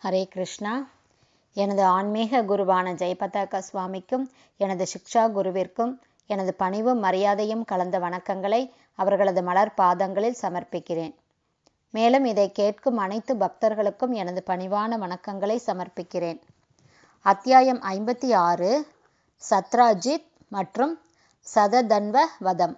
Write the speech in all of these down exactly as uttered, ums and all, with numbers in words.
ஹரே கிருஷ்ணா. எனது ஆன்மீக குருவான ஜெயபதாகா சுவாமிக்கும் எனது சிக்ஷா குருவிற்கும் எனது பணிவும் மரியாதையும் கலந்த வணக்கங்களை அவர்களது மலர் பாதங்களில் சமர்ப்பிக்கிறேன். மேலும் இதை கேட்கும் அனைத்து பக்தர்களுக்கும் எனது பணிவான வணக்கங்களை சமர்ப்பிக்கிறேன். அத்தியாயம் ஐம்பத்தி ஆறு, சத்ராஜித் மற்றும் சததன்வ வதம்.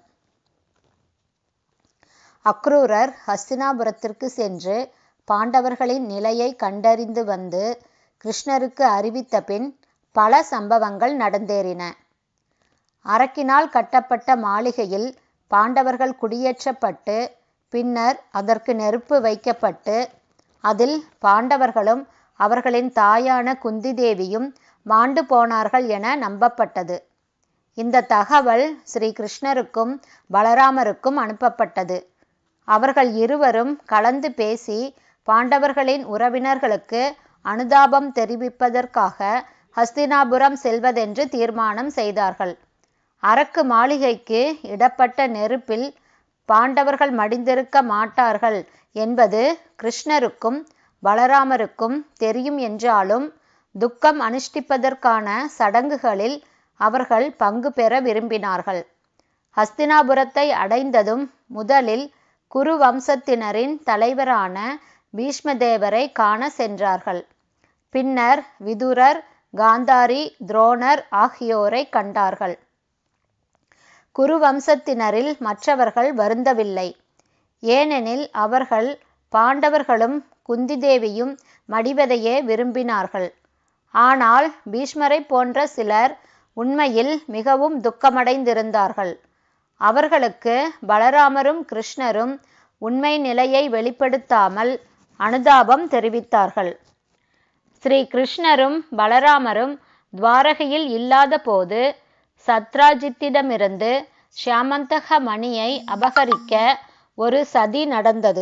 அக்ரூரர் ஹஸ்தினாபுரத்திற்கு சென்று பாண்டவர்களின் நிலையை கண்டறிந்து வந்து கிருஷ்ணருக்கு அறிவித்த பின் பல சம்பவங்கள் நடந்தேறின. அரக்கினால் கட்டப்பட்ட மாளிகையில் பாண்டவர்கள் குடியேற்றப்பட்டு பின்னர் அதற்கு நெருப்பு வைக்கப்பட்டு அதில் பாண்டவர்களும் அவர்களின் தாயான குந்தி தேவியும் மாண்டு போனார்கள் என நம்பப்பட்டது. இந்த தகவல் ஸ்ரீ கிருஷ்ணருக்கும் பலராமருக்கும் அனுப்பப்பட்டது. அவர்கள் இருவரும் கலந்து பேசி பாண்டவர்களின் உறவினர்களுக்கு அனுதாபம் தெரிவிப்பதற்காக ஹஸ்தினாபுரம் செல்வதென்று தீர்மானம் செய்தார்கள். அரக்கு மாளிகைக்கு இடப்பட்ட நெருப்பில் பாண்டவர்கள் மடிந்திருக்க மாட்டார்கள் என்பது கிருஷ்ணருக்கும் பலராமருக்கும் தெரியும் என்றாலும் துக்கம் அனுஷ்டிப்பதற்கான சடங்குகளில் அவர்கள் பங்கு பெற விரும்பினார்கள். ஹஸ்தினாபுரத்தை அடைந்ததும் முதலில் குரு வம்சத்தினரின் தலைவரான பீஷ்மதேவரை காண சென்றார்கள். பின்னர் விதுரர், காந்தாரி, துரோணர் ஆகியோரை கண்டார்கள். குரு வம்சத்தினரில் மற்றவர்கள் வருந்தவில்லை. ஏனெனில் அவர்கள் பாண்டவர்களும் குந்தி தேவியும் மடிவதையே விரும்பினார்கள். ஆனால் பீஷ்மரை போன்ற சிலர் உண்மையில் மிகவும் துக்கமடைந்திருந்தார்கள். அவர்களுக்கு பலராமரும் கிருஷ்ணரும் உண்மை நிலையை வெளிப்படுத்தாமல் அனுதாபம் தெரிவித்தார்கள். ஸ்ரீ கிருஷ்ணரும் பலராமரும் துவாரகையில் இல்லாத போது சத்ராஜித்திடமிருந்து ஷியாமந்தக மணியை அபகரிக்க ஒரு சதி நடந்தது.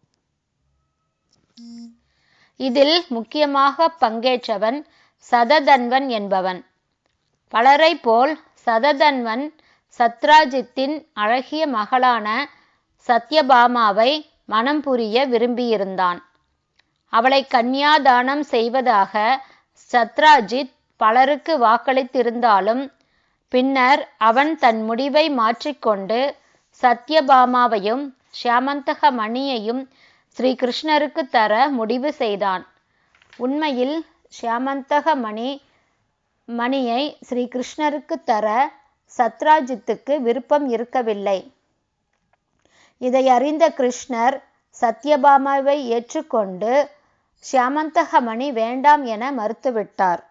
இதில் முக்கியமாக பங்கேற்றவன் சததன்வன் என்பவன். பலரை போல் சததன்வன் சத்ராஜித்தின் அழகிய மகளான சத்யபாமாவை மனம் புரிய விரும்பியிருந்தான். அவளை கன்யாதானம் செய்வதாக சத்ராஜித் பலருக்கு வாக்களித்திருந்தாலும் பின்னர் அவன் தன் முடிவை மாற்றிக்கொண்டு சத்யபாமாவையும் ஷியாமந்தக மணியையும் ஸ்ரீ கிருஷ்ணருக்கு தர முடிவு செய்தான். உண்மையில் ஷியாமந்தக மணி மணியை ஸ்ரீ கிருஷ்ணருக்கு தர சத்ராஜித்துக்கு விருப்பம் இருக்கவில்லை. இதை அறிந்த கிருஷ்ணர் சத்யபாமாவை ஏற்றுக்கொண்டு ஷியாமந்தக மணி வேண்டாம் என மறுத்துவிட்டார்.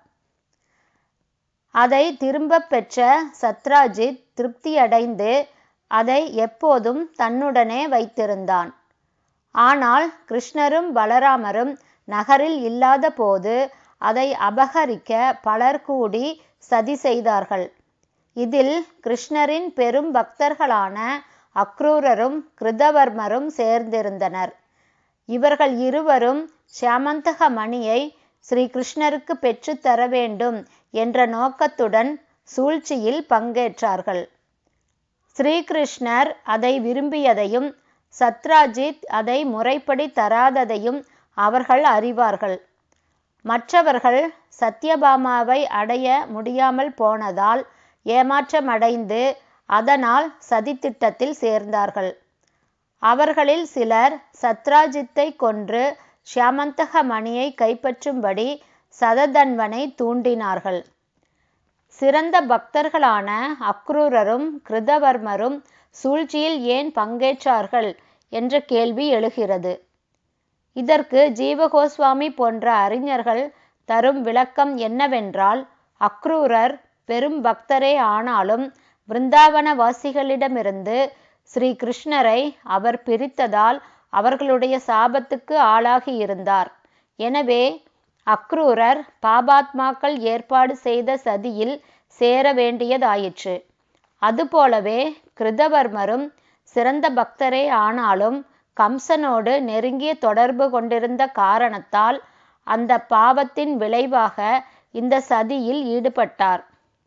அதை திரும்ப பெற்ற சத்ராஜித் திருப்தியடைந்து அதை எப்போதும் தன்னுடனே வைத்திருந்தான். ஆனால் கிருஷ்ணரும் பலராமரும் நகரில் இல்லாத போது அதை அபகரிக்க பலர் கூடி சதி செய்தார்கள். இதில் கிருஷ்ணரின் பெரும் பக்தர்களான அக்ரூரரும் கிருதவர்மரும் சேர்ந்திருந்தனர். இவர்கள் இருவரும் ஷியாமந்தக மணியை ஸ்ரீ கிருஷ்ணருக்கு பெற்று தர வேண்டும் என்ற நோக்கத்துடன் சூழ்ச்சியில் பங்கேற்றார்கள். ஸ்ரீகிருஷ்ணர் அதை விரும்பியதையும் சத்ராஜித் அதை முறைப்படி தராததையும் அவர்கள் அறிவார்கள். மற்றவர்கள் சத்யபாமாவை அடைய முடியாமல் போனதால் ஏமாற்றமடைந்து அதனால் சதித்திட்டத்தில் சேர்ந்தார்கள். அவர்களில் சிலர் சத்ராஜித்தை கொன்று ஷியாமந்தக மணியை கைப்பற்றும்படி சததன்வனை தூண்டினார்கள். சிறந்த பக்தர்களான அக்ரூரரும் கிருதவர்மரும் சூழ்ச்சியில் ஏன் பங்கேற்றார்கள் என்ற கேள்வி எழுகிறது. இதற்கு ஜீவகோஸ்வாமி போன்ற அறிஞர்கள் தரும் விளக்கம் என்னவென்றால், அக்ரூரர் பெரும் பக்தரே ஆனாலும் பிருந்தாவனவாசிகளிடமிருந்து ஸ்ரீ கிருஷ்ணரை அவர் பிரித்ததால் அவர்களுடைய சாபத்துக்கு ஆளாகியிருந்தார். எனவே அக்ரூரர் பாபாத்மாக்கள் ஏற்பாடு செய்த சதியில் சேர வேண்டியதாயிற்று. அதுபோலவே கிருதவர்மரும் சிறந்த பக்தரே ஆனாலும் கம்சனோடு நெருங்கிய தொடர்பு கொண்டிருந்த காரணத்தால் அந்த பாவத்தின் விளைவாக இந்த சதியில் ஈடுபட்டார்.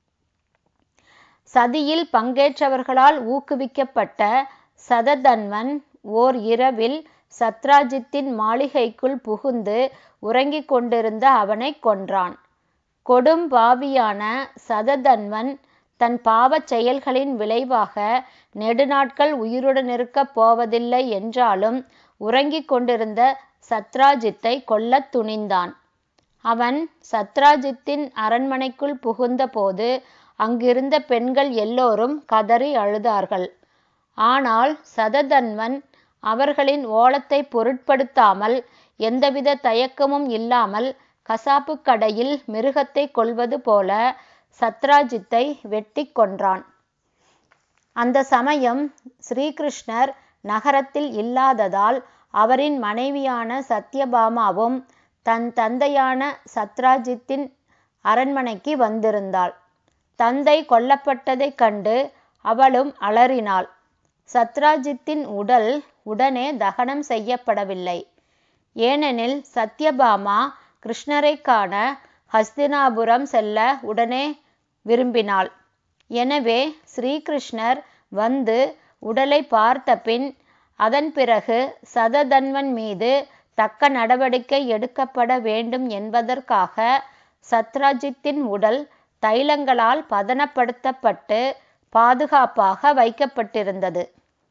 சதியில் பங்கேற்றவர்களால் ஊக்குவிக்கப்பட்ட சததன்வன் ஓர் இரவில் சத்ராஜித்தின் மாளிகைக்குள் புகுந்து உறங்கிக் கொண்டிருந்த அவனை கொன்றான். கொடும் பாவியான சததன்வன் தன் பாவச் செயல்களின் விளைவாக நெடுநாட்கள் உயிருடன் இருக்கப் போவதில்லை என்றாலும் உறங்கிக் கொண்டிருந்த சத்ராஜித்தை கொல்லத் துணிந்தான். அவன் சத்ராஜித்தின் அரண்மனைக்குள் புகுந்த போது அங்கிருந்த பெண்கள் எல்லோரும் கதறி அழுதார்கள். ஆனால் சததன்வன் அவர்களின் ஓலத்தை பொருட்படுத்தாமல் எந்தவித தயக்கமும் இல்லாமல் கசாப்பு கடையில் மிருகத்தை கொல்வது போல சத்ராஜித்தை வெட்டி கொன்றான். அந்த சமயம் ஸ்ரீகிருஷ்ணர் நகரத்தில் இல்லாததால் அவரின் மனைவியான சத்யபாமாவும் தன் தந்தையான சத்ராஜித்தின் அரண்மனைக்கு வந்திருந்தாள். தந்தை கொல்லப்பட்டதைக் கண்டு அவளும் அலறினாள். சத்ராஜித்தின் உடல் உடனே தகனம் செய்யப்படவில்லை. ஏனெனில் சத்யபாமா கிருஷ்ணரை காண ஹஸ்தினாபுரம் செல்ல உடனே விரும்பினாள். எனவே ஸ்ரீகிருஷ்ணர் வந்து உடலை பார்த்த பின் அதன் பிறகு சததன்வன் மீது தக்க நடவடிக்கை எடுக்கப்பட வேண்டும் என்பதற்காக சத்ராஜித்தின் உடல் தைலங்களால் பதனப்படுத்தப்பட்டு பாதுகாப்பாக வைக்கப்பட்டிருந்தது.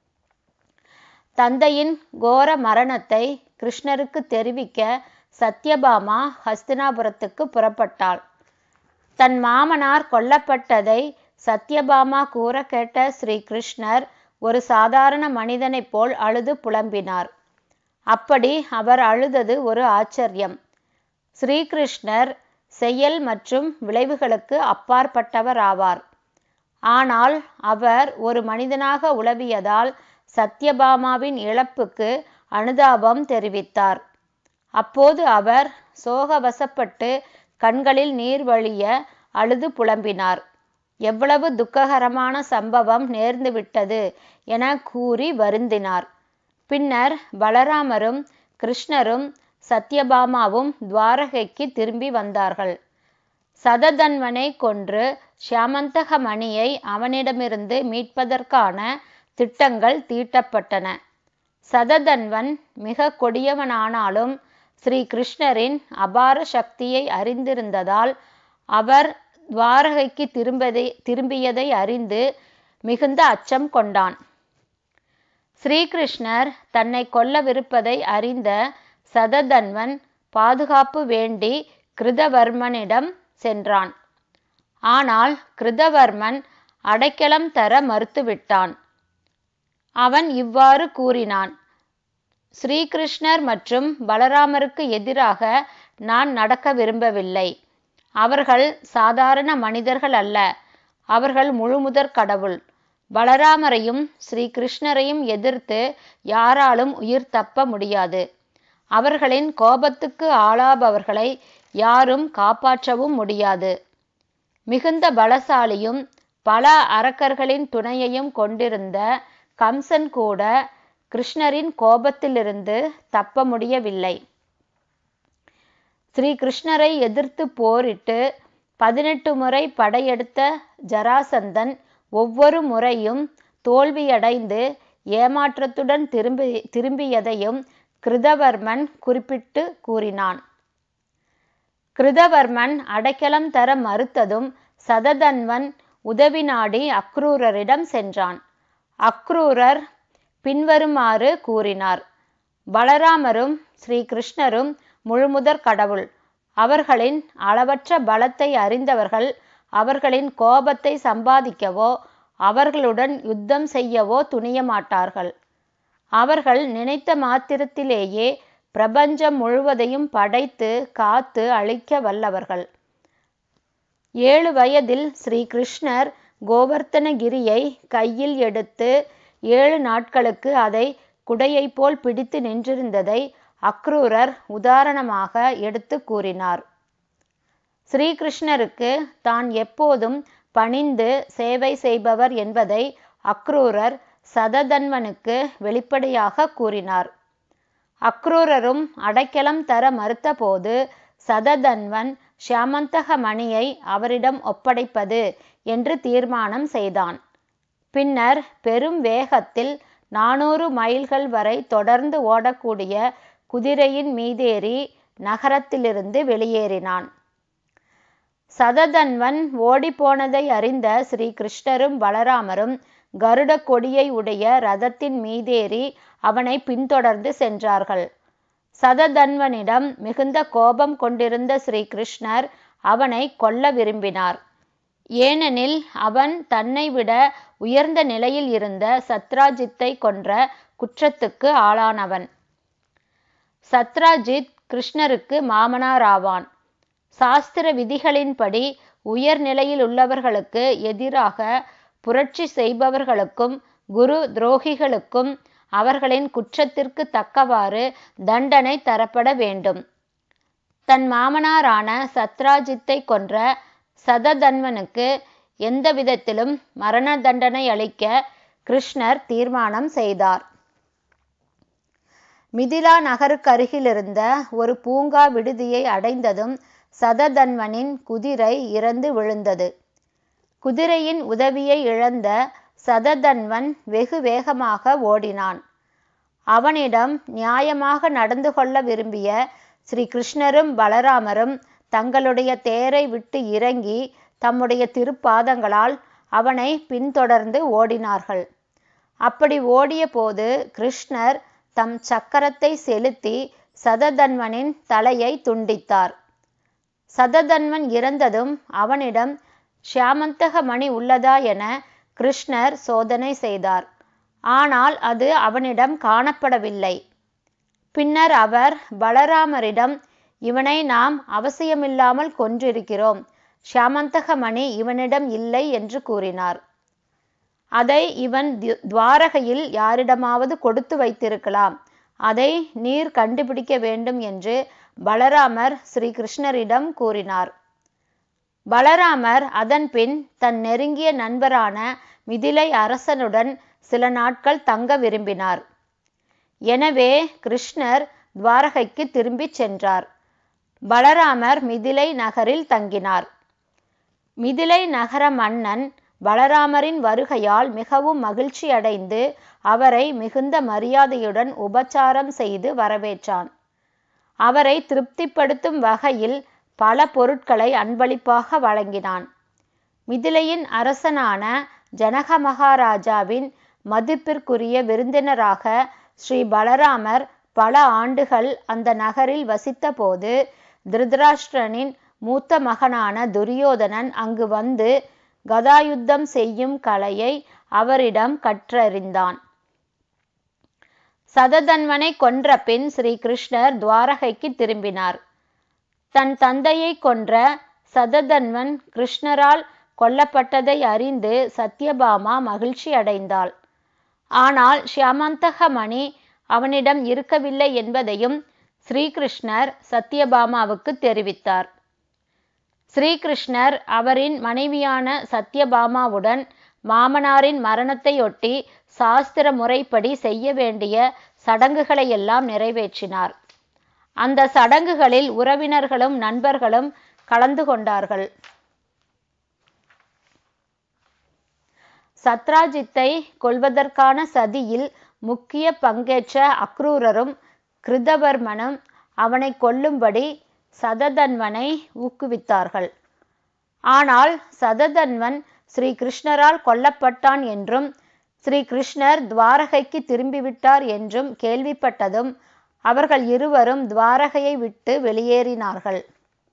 தந்தையின் கோர மரணத்தை கிருஷ்ணருக்கு தெரிவிக்க சத்யபாமா ஹஸ்தினாபுரத்துக்கு புறப்பட்டாள். தன் மாமனார் கொல்லப்பட்டதை சத்யபாமா கூற கேட்ட ஸ்ரீ கிருஷ்ணர் ஒரு சாதாரண மனிதனைப் போல் அழுது புலம்பினார். அப்படி அவர் அழுதது ஒரு ஆச்சரியம். ஸ்ரீகிருஷ்ணர் செயல் மற்றும் விளைவுகளுக்கு அப்பாற்பட்டவர் ஆவார். ஆனால் அவர் ஒரு மனிதனாக உலவியதால் சத்யபாமாவின் இழப்புக்கு அனுதாபம் தெரிவித்தார். அப்போது அவர் சோகவசப்பட்டு கண்களில் நீர் வழிய அழுது புலம்பினார். எவ்வளவு துக்ககரமான சம்பவம் நேர்ந்துவிட்டது என கூறி வருந்தினார். பின்னர் பலராமரும் கிருஷ்ணரும் சத்யபாமாவும் துவாரகைக்கு திரும்பி வந்தார்கள். சததன்வனை கொன்று ஷியாமந்தக மணியை அவனிடமிருந்து மீட்பதற்கான திட்டங்கள் தீட்டப்பட்டன. சததன்வன் மிக கொடியவனானாலும் ஸ்ரீ கிருஷ்ணரின் அபார சக்தியை அறிந்திருந்ததால் அவர் துவாரகைக்கு திரும்பதை திரும்பியதை அறிந்து மிகுந்த அச்சம் கொண்டான். ஸ்ரீகிருஷ்ணர் தன்னை கொல்லவிருப்பதை அறிந்த சததன்வன் பாதுகாப்பு வேண்டி கிருதவர்மனிடம் சென்றான். ஆனால் கிருதவர்மன் அடைக்கலம் தர மறுத்துவிட்டான். அவன் இவ்வாறு கூறினான்: ஸ்ரீகிருஷ்ணர் மற்றும் பலராமருக்கு எதிராக நான் நடக்க விரும்பவில்லை. அவர்கள் சாதாரண மனிதர்கள் அல்ல, அவர்கள் முழுமுதற் கடவுள். பலராமரையும் ஸ்ரீகிருஷ்ணரையும் எதிர்த்து யாராலும் உயிர் தப்ப முடியாது. அவர்களின் கோபத்துக்கு ஆளாபவர்களை யாரும் காப்பாற்றவும் முடியாது. மிகுந்த பலசாலியும் பல அரக்கர்களின் துணையையும் கொண்டிருந்த கம்சன் கூட கிருஷ்ணரின் கோபத்திலிருந்து தப்ப முடியவில்லை. ஸ்ரீ கிருஷ்ணரை எதிர்த்து போரிட்டு பதினெட்டு முறை படையெடுத்த ஜராசந்தன் ஒவ்வொரு முறையும் தோல்வியடைந்து ஏமாற்றத்துடன் திரும்பி திரும்பியதையும் கிருதவர்மன் குறிப்பிட்டு கூறினான். கிருதவர்மன் அடைக்கலம் தர மறுத்ததும் சததன்வன் உதவி நாடி அக்ரூரரிடம் சென்றான். அக்ரூரர் பின்வருமாறு கூறினார்: பலராமரும் ஸ்ரீ கிருஷ்ணரும் முழுமுதற் கடவுள். அவர்களின் அளவற்ற பலத்தை அறிந்தவர்கள் அவர்களின் கோபத்தை சம்பாதிக்கவோ அவர்களுடன் யுத்தம் செய்யவோ துணிய மாட்டார்கள். அவர்கள் நினைத்த மாத்திரத்திலேயே பிரபஞ்சம் முழுவதையும் படைத்து காத்து அழிக்க வல்லவர்கள். ஏழு வயதில் ஸ்ரீ கிருஷ்ணர் கோவர்த்தனகிரியை கையில் எடுத்து ஏழு நாட்களுக்கு அதை குடையை போல் பிடித்து நின்றிருந்ததை அக்ரூரர் உதாரணமாக எடுத்து கூறினார். ஸ்ரீகிருஷ்ணருக்கு தான் எப்போதும் பணிந்து சேவை செய்பவர் என்பதை அக்ரூரர் சததன்வனுக்கு வெளிப்படையாக கூறினார். அக்ரூரரும் அடைக்கலம் தர மறுத்தபோது சததன்வன் ஷியாமந்தக மணியை அவரிடம் ஒப்படைப்பது என்று தீர்மானம் செய்தான். பின்னர் பெரும் வேகத்தில் நானூறு மைல்கள் வரை தொடர்ந்து ஓடக்கூடிய குதிரையின் மீதேறி நகரத்திலிருந்து வெளியேறினான். சததன்வன் ஓடிப்போனதை அறிந்த ஸ்ரீ கிருஷ்ணரும் பலராமரும் கருட கொடியை உடைய ரதத்தின் மீதேறி அவனை பின்தொடர்ந்து சென்றார்கள். சததன்வனிடம் மிகுந்த கோபம் கொண்டிருந்த ஸ்ரீ கிருஷ்ணர் அவனை கொல்ல விரும்பினார். ஏனெனில் அவன் தன்னை விட உயர்ந்த நிலையில் இருந்த சத்ராஜித்தை கொன்ற குற்றத்துக்கு ஆளானவன். சத்ராஜித் கிருஷ்ணருக்கு மாமனாராவான். சாஸ்திர விதிகளின்படி உயர் நிலையில் உள்ளவர்களுக்கு எதிராக புரட்சி செய்பவர்களுக்கும் குரு துரோகிகளுக்கும் அவர்களின் குற்றத்திற்கு தக்கவாறு தண்டனை தரப்பட வேண்டும். தன் மாமனாரான சத்ராஜித்தை கொன்ற சததன்வனுக்கு எந்த விதத்திலும் மரண தண்டனை அளிக்க கிருஷ்ணர் தீர்மானம் செய்தார். மிதிலா நகருக்கருகிலிருந்த ஒரு பூங்கா விடுதியை அடைந்ததும் சததன்வனின் குதிரை இறந்து விழுந்தது. குதிரையின் உதவியை இழந்த சததன்வன் வெகு வேகமாக ஓடினான். அவனிடம் நியாயமாக நடந்து கொள்ள விரும்பிய ஸ்ரீ கிருஷ்ணரும் பலராமரும் தங்களுடைய தேரை விட்டு இறங்கி தம்முடைய திருப்பாதங்களால் அவனை பின்தொடர்ந்து ஓடினார்கள். அப்படி ஓடிய போது கிருஷ்ணர் தம் சக்கரத்தை செலுத்தி சததன்வனின் தலையை துண்டித்தார். சததன்வன் இறந்ததும் அவனிடம் ஷியாமந்தக மணி உள்ளதா என கிருஷ்ணர் சோதனை செய்தார். ஆனால் அது அவனிடம் காணப்படவில்லை. பின்னர் அவர் பலராமரிடம், இவனை நாம் அவசியமில்லாமல் கொன்றிருக்கிறோம், ஷியாமந்தக மணி இவனிடம் இல்லை என்று கூறினார். அதை இவன் துவாரகையில் யாரிடமாவது கொடுத்து வைத்திருக்கலாம், அதை நீர் கண்டுபிடிக்க வேண்டும் என்று பலராமர் ஸ்ரீ கிருஷ்ணரிடம் கூறினார். பலராமர் அதன்பின் தன் நெருங்கிய நண்பரான மிதிலை அரசனுடன் சில நாட்கள் தங்க விரும்பினார். எனவே கிருஷ்ணர் துவாரகைக்கு திரும்பிச் சென்றார். பலராமர் மிதிலை நகரில் தங்கினார். மிதிலை நகர மன்னன் பலராமரின் வருகையால் மிகவும் மகிழ்ச்சி அடைந்து அவரை மிகுந்த மரியாதையுடன் உபச்சாரம் செய்து வரவேற்றான். அவரை திருப்திப்படுத்தும் வகையில் பல பொருட்களை அன்பளிப்பாக வழங்கினான். மிதிலையின் அரசனான ஜனக மகாராஜாவின் மதிப்பிற்குரிய விருந்தினராக ஸ்ரீ பலராமர் பல ஆண்டுகள் அந்த நகரில் வசித்த போது திருதராஷ்டிரனின் மூத்த மகனான துரியோதனன் அங்கு வந்து கதாயுத்தம் செய்யும் கலையை அவரிடம் கற்றறிந்தான். சததன்வனை கொன்ற பின் ஸ்ரீ கிருஷ்ணர் துவாரகைக்கு திரும்பினார். தன் தந்தையை கொன்ற சததன்வன் கிருஷ்ணரால் கொல்லப்பட்டதை அறிந்து சத்யபாமா மகிழ்ச்சி அடைந்தாள். ஆனால் ஷியாமந்தக மணி அவனிடம் இருக்கவில்லை என்பதையும் ஸ்ரீகிருஷ்ணர் சத்யபாமாவுக்கு தெரிவித்தார். ஸ்ரீகிருஷ்ணர் அவரின் மனைவியான சத்யபாமாவுடன் மாமனாரின் மரணத்தையொட்டி சாஸ்திர முறைப்படி செய்ய வேண்டிய சடங்குகளையெல்லாம் நிறைவேற்றினார். அந்த சடங்குகளில் உறவினர்களும் நண்பர்களும் கலந்து கொண்டார்கள். சத்ராஜித்தை கொல்வதற்கான சதியில் முக்கிய பங்கேற்ற அக்ரூரரும் கிருதவர்மனும் அவனை கொல்லும்படி சததன்வனை ஊக்குவித்தார்கள். ஆனால் சததன்வன் ஸ்ரீ கிருஷ்ணரால் கொல்லப்பட்டான் என்றும் ஸ்ரீ கிருஷ்ணர் துவாரகைக்கு திரும்பிவிட்டார் என்றும் கேள்விப்பட்டதும் அவர்கள் இருவரும் துவாரகையை விட்டு வெளியேறினார்கள்.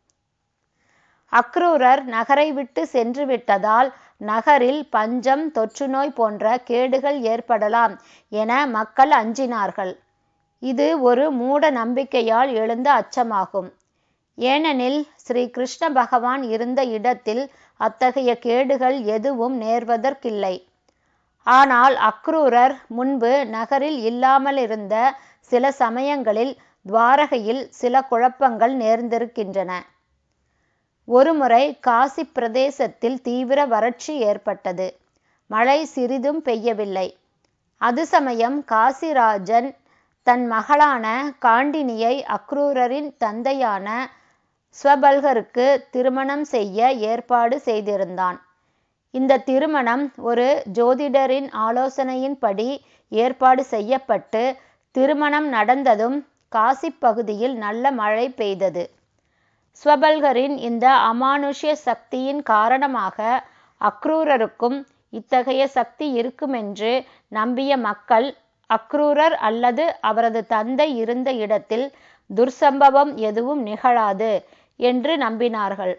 அக்ரூரர் நகரை விட்டு சென்று விட்டதால் நகரில் பஞ்சம், தொற்றுநோய் போன்ற கேடுகள் ஏற்படலாம் என மக்கள் அஞ்சினார்கள். இது ஒரு மூட நம்பிக்கையால் எழுந்த அச்சமாகும். ஏனெனில் ஸ்ரீ கிருஷ்ண பகவான் இருந்த இடத்தில் அத்தகைய கேடுகள் எதுவும் நேர்வதற்கில்லை. ஆனால் அக்ரூரர் முன்பு நகரில் இல்லாமலிருந்த சில சமயங்களில் துவாரகையில் சில குழப்பங்கள் நேர்ந்திருக்கின்றன. ஒருமுறை காசி பிரதேசத்தில் தீவிர வறட்சி ஏற்பட்டது. மழை சிறிதும் பெய்யவில்லை. அது சமயம் காசிராஜன் தன் மகளான காண்டினியை அக்ரூரரின் தந்தையான ஸ்வபல்கருக்கு திருமணம் செய்ய ஏற்பாடு செய்திருந்தான். இந்த திருமணம் ஒரு ஜோதிடரின் ஆலோசனையின்படி ஏற்பாடு செய்யப்பட்டு திருமணம் நடந்ததும் காசி பகுதியில் நல்ல மழை பெய்தது. ஸ்வபல்கரின் இந்த அமானுஷ்ய சக்தியின் காரணமாக அக்ரூரருக்கும் இத்தகைய சக்தி இருக்குமென்று நம்பிய மக்கள் அக்ரூரர் அல்லது அவரது தந்தை இருந்த இடத்தில் துர்சம்பவம் எதுவும் நிகழாது என்று நம்பினார்கள்.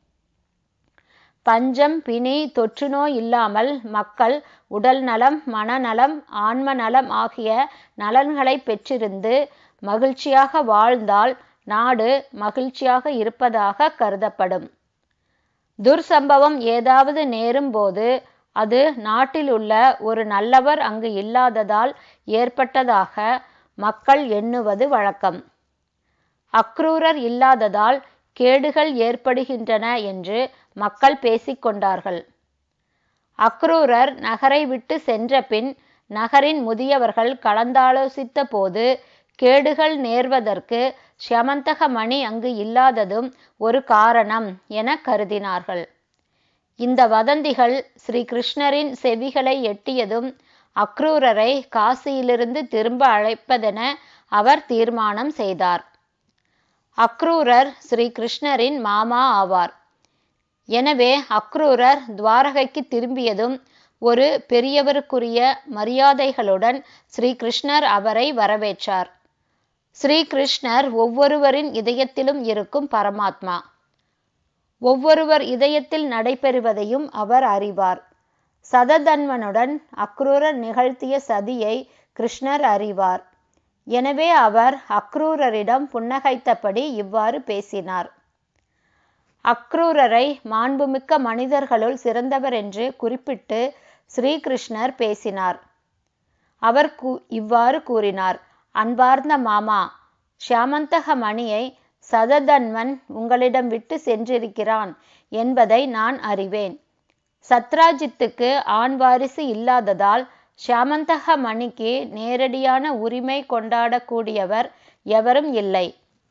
பஞ்சம், பிணி, தொற்றுநோய் இல்லாமல் மக்கள் உடல் நலம், மனநலம், ஆன்ம நலம் ஆகிய நலன்களை பெற்றிருந்து மகிழ்ச்சியாக வாழ்ந்தால் நாடு மகிழ்ச்சியாக இருப்பதாக கருதப்படும். துர்சம்பவம் ஏதாவது நேரும் போது அது நாட்டிலுள்ள ஒரு நல்லவர் அங்கு இல்லாததால் ஏற்பட்டதாக மக்கள் எண்ணுவது வழக்கம். அக்ரூரர் இல்லாததால் கேடுகள் ஏற்படுகின்றன என்று மக்கள் பேசிக்கொண்டார்கள். அக்ரூரர் நகரை விட்டு சென்ற பின் நகரின் முதியவர்கள் கலந்தாலோசித்த போது கேடுகள் நேர்வதற்கு ஷமந்தக மணி அங்கு இல்லாததும் ஒரு காரணம் என கருதினார்கள். இந்த வதந்திகள் ஸ்ரீ கிருஷ்ணரின் செவிகளை எட்டியதும் அக்ரூரரை காசியிலிருந்து திரும்ப அழைப்பதென அவர் தீர்மானம் செய்தார். அக்ரூரர் ஸ்ரீ கிருஷ்ணரின் மாமா ஆவார். எனவே அக்ரூரர் துவாரகைக்கு திரும்பியதும் ஒரு பெரியவருக்குரிய மரியாதைகளுடன் ஸ்ரீ கிருஷ்ணர் அவரை வரவேற்றார். ஸ்ரீ கிருஷ்ணர் ஒவ்வொருவரின் இதயத்திலும் இருக்கும் பரமாத்மா. ஒவ்வொருவர் இதயத்தில் நடைபெறுவதையும் அவர் அறிவார். சததன்வனுடன் அக்ரூரர் நிகழ்த்திய சதியை கிருஷ்ணர் அறிவார். எனவே அவர் அக்ரூரரிடம் புன்னகைத்தபடி இவ்வாறு பேசினார். அக்ரூரரை மாண்புமிக்க மனிதர்களுள் சிறந்தவர் என்று குறிப்பிட்டு ஸ்ரீகிருஷ்ணர் பேசினார். அவர் கூ இவ்வாறு கூறினார்: அன்பார்ந்த மாமா, ஷியாமந்தக மணியை சததன்வன் உங்களிடம் விட்டு சென்றிருக்கிறான் என்பதை நான் அறிவேன். சத்ராஜித்துக்கு ஆண் வாரிசு இல்லாததால் ஷியாமந்தக மணிக்கு நேரடியான உரிமை கொண்டாடக்கூடியவர் எவரும் இல்லை.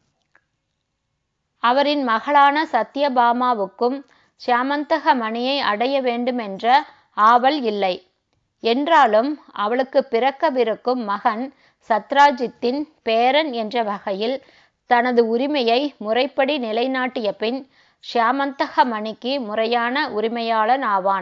அவரின் மகளான சத்யபாமாவுக்கும் ஷியாமந்தக மணியை அடைய வேண்டுமென்ற ஆவல் இல்லை. என்றாலும் அவளுக்கு பிறக்கவிருக்கும் மகன் சத்ராஜித்தின் பேரன் என்ற வகையில் தனது உரிமையை முறைப்படி நிலைநாட்டிய பின் ஷியாமந்தக மணிக்கு முறையான உரிமையாளன் ஆவான்.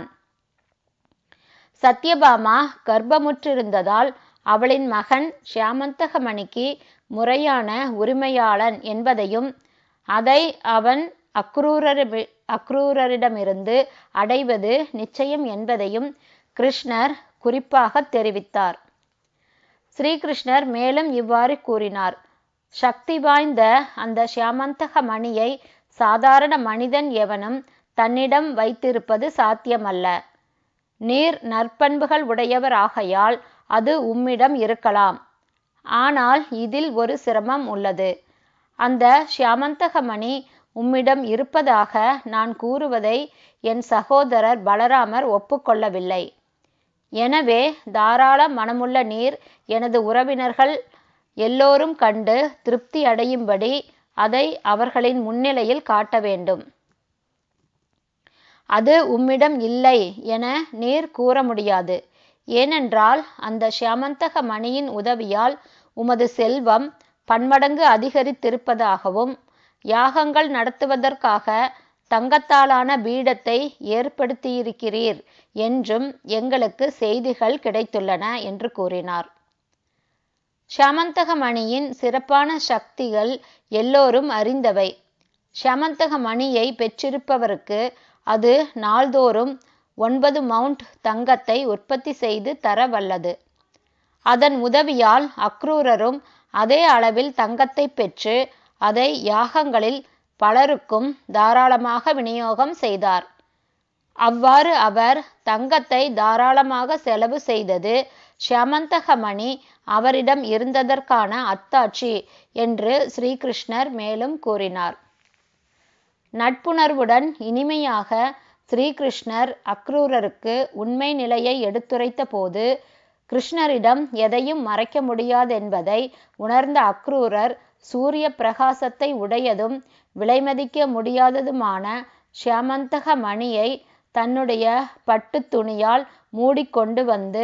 சத்யபாமா கர்ப்பமுற்றிருந்ததால் அவளின் மகன் ஷியாமந்தக மணிக்கு முறையான உரிமையாளன் என்பதையும் அதை அவன் அக்ரூரர் அக்ரூரரிடமிருந்து அடைவது நிச்சயம் என்பதையும் கிருஷ்ணர் குறிப்பாக தெரிவித்தார். ஸ்ரீகிருஷ்ணர் மேலும் இவ்வாறு கூறினார்: சக்தி வாய்ந்த அந்த ஷியாமந்தக மணியை சாதாரண மனிதன் எவனும் தன்னிடம் வைத்திருப்பது சாத்தியமல்ல. நீர் நற்பண்புகள் உடையவர் ஆகையால் அது உம்மிடம் இருக்கலாம். ஆனால் இதில் ஒரு சிரமம் உள்ளது. அந்த ஷியாமந்தக மணி உம்மிடம் இருப்பதாக நான் கூறுவதை என் சகோதரர் பலராமர் ஒப்புக்கொள்ளவில்லை. எனவே தாராள மனமுள்ள நீர் எனது உறவினர்கள் எல்லோரும் கண்டு திருப்தி அடையும்படி அதை அவர்களின் முன்னிலையில் காட்ட வேண்டும். அது உம்மிடம் இல்லை என நீர் கூற முடியாது. ஏனென்றால் அந்த ஷியாமந்தக மணியின் உதவியால் உமது செல்வம் பன்மடங்கு அதிகரித்திருப்பதாகவும் யாகங்கள் நடத்துவதற்காக தங்கத்தாலான பீடத்தை ஏற்படுத்தியிருக்கிறீர் என்றும் எங்களுக்கு செய்திகள் கிடைத்துள்ளன என்று கூறினார். ஷியாமந்தக மணியின் சிறப்பான சக்திகள் எல்லோரும் அறிந்தவை. ஷியாமந்தக மணியை பெற்றிருப்பவருக்கு அது நாள்தோறும் ஒன்பது மவுண்ட் தங்கத்தை உற்பத்தி செய்து தர வல்லது. அதன் உதவியால் அக்ரூரரும் அதே அளவில் தங்கத்தை பெற்று அதை யாகங்களில் பலருக்கும் தாராளமாக விநியோகம் செய்தார். அவ்வாறு அவர் தங்கத்தை தாராளமாக செலவு செய்தது ஷியாமந்தக மணி அவரிடம் இருந்ததற்கான அத்தாட்சி என்று ஸ்ரீகிருஷ்ணர் மேலும் கூறினார். நட்புணர்வுடன் இனிமையாக ஸ்ரீகிருஷ்ணர் அக்ரூரருக்கு உண்மை நிலையை எடுத்துரைத்த போது கிருஷ்ணரிடம் எதையும் மறைக்க முடியாதென்பதை உணர்ந்த அக்ரூரர் சூரிய பிரகாசத்தை உடையதும் விலைமதிக்க முடியாததுமான ஷியாமந்தக மணியை தன்னுடைய பட்டு துணியால் மூடிக்கொண்டு வந்து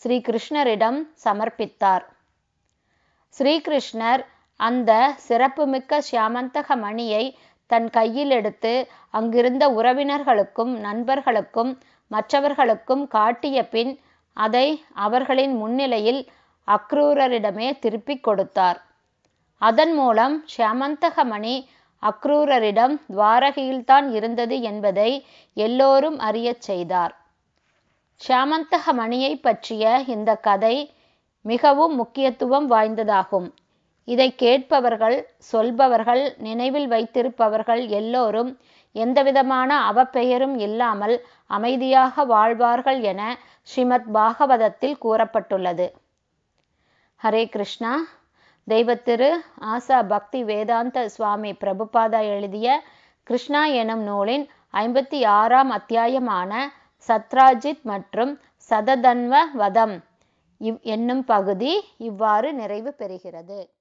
ஸ்ரீ கிருஷ்ணரிடம் சமர்ப்பித்தார். ஸ்ரீகிருஷ்ணர் அந்த சிறப்புமிக்க சியாமந்தக மணியை தன் கையில் எடுத்து அங்கிருந்த உறவினர்களுக்கும் நண்பர்களுக்கும் மற்றவர்களுக்கும் காட்டிய பின் அதை அவர்களின் முன்னிலையில் அக்ரூரரிடமே திருப்பிக் கொடுத்தார். அதன் மூலம் சியாமந்தக மணி அக்ரூரரிடம் துவாரகையில்தான் இருந்தது என்பதை எல்லோரும் அறியச் செய்தார். சியாமந்தக மணியை பற்றிய இந்த கதை மிகவும் முக்கியத்துவம் வாய்ந்ததாகும். இதை கேட்பவர்கள், சொல்பவர்கள், நினைவில் வைத்திருப்பவர்கள் எல்லோரும் எந்தவிதமான அவப்பெயரும் இல்லாமல் அமைதியாக வாழ்வார்கள் என ஸ்ரீமத் பாகவதத்தில் கூறப்பட்டுள்ளது. ஹரே கிருஷ்ணா. தெய்வத்திரு ஆசா பக்தி வேதாந்த சுவாமி பிரபுபாதா எழுதிய கிருஷ்ணா எனும் நூலின் ஐம்பத்தி ஆறாம் அத்தியாயமான சத்ராஜித் மற்றும் சததன்வ வதம் இவ் என்னும் பகுதி இவ்வாறு நிறைவு பெறுகிறது.